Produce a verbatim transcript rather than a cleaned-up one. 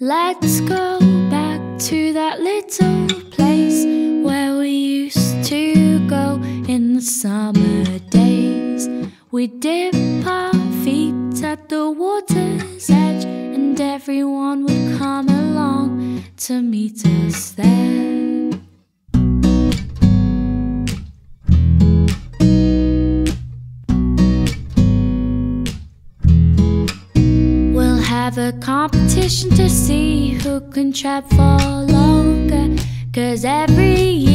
let's go back to that little place where we used to go in the summer days. We'd dip our feet at the water's edge, and everyone would come along to meet us there. We'll have a competition to see who can trap for longer, 'cause every